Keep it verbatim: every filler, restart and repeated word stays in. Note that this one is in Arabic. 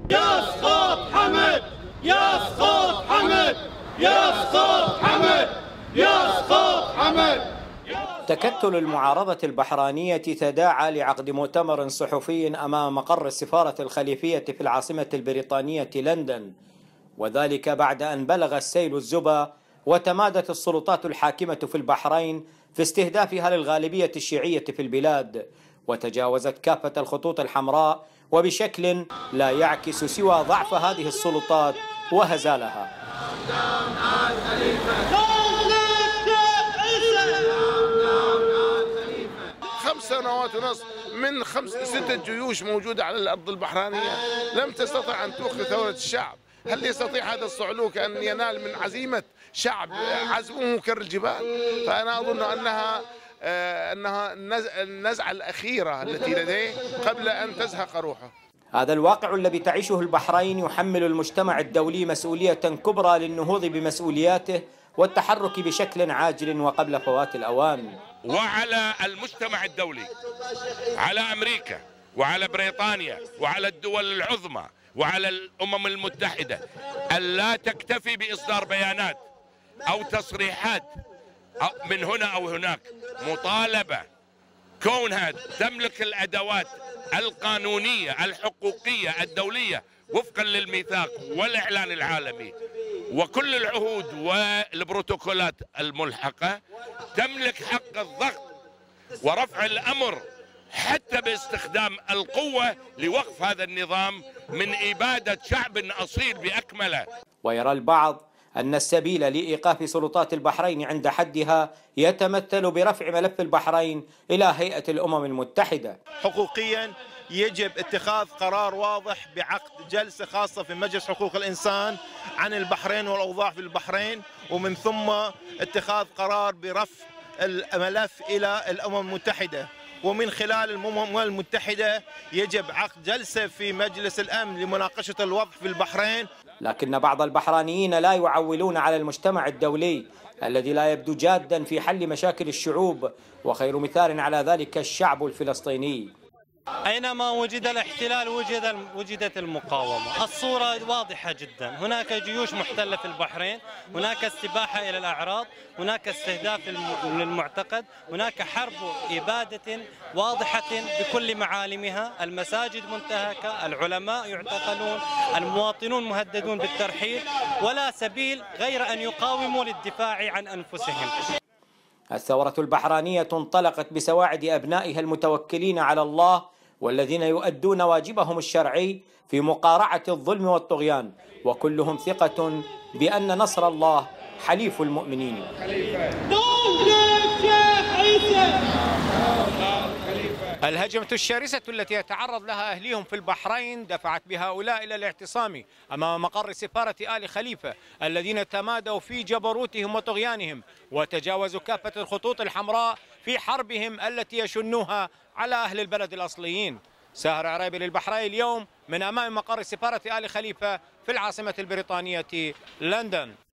يسقط حمد، يسقط حمد، يسقط حمد، يسقط حمد. تكتل المعارضة البحرينية تداعى لعقد مؤتمر صحفي أمام مقر السفارة الخليفية في العاصمة البريطانية لندن، وذلك بعد أن بلغ السيل الزبا وتمادت السلطات الحاكمة في البحرين في استهدافها للغالبية الشيعية في البلاد، وتجاوزت كافة الخطوط الحمراء وبشكل لا يعكس سوى ضعف هذه السلطات وهزالها. خمس سنوات ونصف من خمس ستة جيوش موجودة على الأرض البحرينية لم تستطع أن توقف ثورة الشعب. هل يستطيع هذا الصعلوك أن ينال من عزيمة شعب عزمه كالجبال؟ فأنا أظن أنها أنها النزعة الأخيرة التي لديه قبل أن تزهق روحه. هذا الواقع الذي تعيشه البحرين يحمل المجتمع الدولي مسؤولية كبرى للنهوض بمسؤولياته والتحرك بشكل عاجل وقبل فوات الأوان. وعلى المجتمع الدولي، على أمريكا وعلى بريطانيا وعلى الدول العظمى وعلى الأمم المتحدة ألا تكتفي بإصدار بيانات أو تصريحات من هنا أو هناك، مطالبة كونها تملك الأدوات القانونية الحقوقية الدولية وفقا للميثاق والإعلان العالمي وكل العهود والبروتوكولات الملحقة، تملك حق الضغط ورفع الأمر حتى باستخدام القوة لوقف هذا النظام من إبادة شعب أصيل بأكمله. ويرى البعض أن السبيل لإيقاف سلطات البحرين عند حدها يتمثل برفع ملف البحرين إلى هيئة الأمم المتحدة. حقوقيا يجب اتخاذ قرار واضح بعقد جلسة خاصة في مجلس حقوق الإنسان عن البحرين والأوضاع في البحرين، ومن ثم اتخاذ قرار برفع الملف إلى الأمم المتحدة، ومن خلال الأمم المتحدة يجب عقد جلسة في مجلس الأمن لمناقشة الوضع في البحرين. لكن بعض البحرانيين لا يعولون على المجتمع الدولي الذي لا يبدو جادا في حل مشاكل الشعوب، وخير مثال على ذلك الشعب الفلسطيني. أينما وجد الاحتلال وجد وجدت المقاومة. الصورة واضحة جدا، هناك جيوش محتلة في البحرين، هناك استباحة إلى الأعراض، هناك استهداف للمعتقد، هناك حرب إبادة واضحة بكل معالمها، المساجد منتهكة، العلماء يعتقلون، المواطنون مهددون بالترحيل، ولا سبيل غير أن يقاوموا للدفاع عن أنفسهم. الثورة البحرانية انطلقت بسواعد أبنائها المتوكلين على الله والذين يؤدون واجبهم الشرعي في مقارعة الظلم والطغيان، وكلهم ثقة بأن نصر الله حليف المؤمنين. الهجمة الشرسة التي يتعرض لها أهليهم في البحرين دفعت بهؤلاء إلى الاعتصام أمام مقر سفارة آل خليفة الذين تمادوا في جبروتهم وطغيانهم وتجاوزوا كافة الخطوط الحمراء في حربهم التي يشنوها على أهل البلد الأصليين. ساهر عريبي للبحرين اليوم من أمام مقر سفارة آل خليفة في العاصمة البريطانية لندن.